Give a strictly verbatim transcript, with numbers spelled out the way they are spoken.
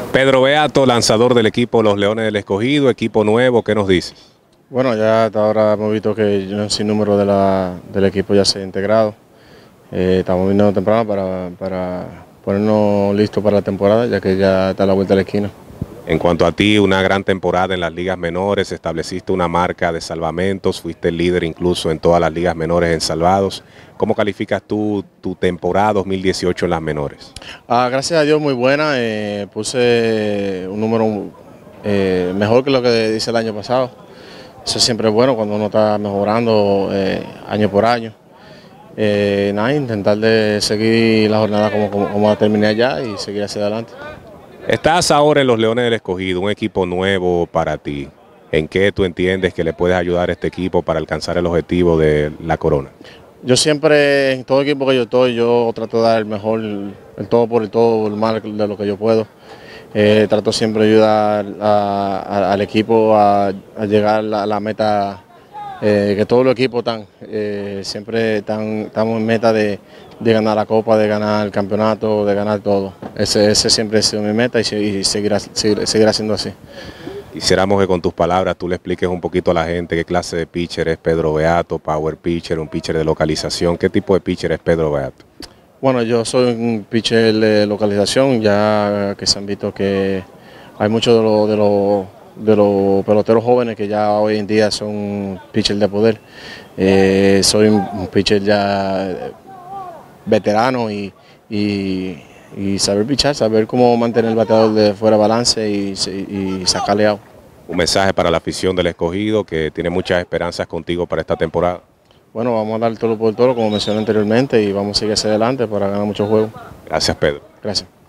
Pedro Beato, lanzador del equipo Los Leones del Escogido, equipo nuevo, ¿qué nos dices? Bueno, ya hasta ahora hemos visto que un sinnúmero de la, del equipo ya se ha integrado. Eh, estamos viniendo temprano para, para ponernos listos para la temporada, ya que ya está a la vuelta de la esquina. En cuanto a ti, una gran temporada en las ligas menores, estableciste una marca de salvamentos, fuiste el líder incluso en todas las ligas menores en salvados. ¿Cómo calificas tú tu temporada dos mil dieciocho en las menores? Ah, gracias a Dios, muy buena. Eh, puse un número eh, mejor que lo que hice el año pasado. Eso siempre es bueno cuando uno está mejorando eh, año por año. Eh, nada, intentar de seguir la jornada como, como, como la terminé allá y seguir hacia adelante. Estás ahora en los Leones del Escogido, un equipo nuevo para ti. ¿En qué tú entiendes que le puedes ayudar a este equipo para alcanzar el objetivo de la corona? Yo siempre, en todo equipo que yo estoy, yo trato de dar el mejor, el todo por el todo, el más de lo que yo puedo. Eh, trato siempre de ayudar a, a, al equipo a, a llegar a la, la meta eh, que todos los equipos están. Eh, siempre están, estamos en meta de, de ganar la copa, de ganar el campeonato, de ganar todo. Ese, ese siempre ha sido mi meta y, y seguirá, seguir, seguirá siendo así. Quisiéramos que con tus palabras tú le expliques un poquito a la gente qué clase de pitcher es Pedro Beato, power pitcher, un pitcher de localización. ¿Qué tipo de pitcher es Pedro Beato? Bueno, yo soy un pitcher de localización, ya que se han visto que hay muchos de los de los de los peloteros jóvenes que ya hoy en día son pitchers de poder. Eh, soy un pitcher ya veterano y, y, y saber pitchar, saber cómo mantener el bateador de fuera de balance y, y sacarle out. Un mensaje para la afición del Escogido que tiene muchas esperanzas contigo para esta temporada. Bueno, vamos a dar todo por todo, como mencioné anteriormente, y vamos a seguir hacia adelante para ganar muchos juegos. Gracias, Pedro. Gracias.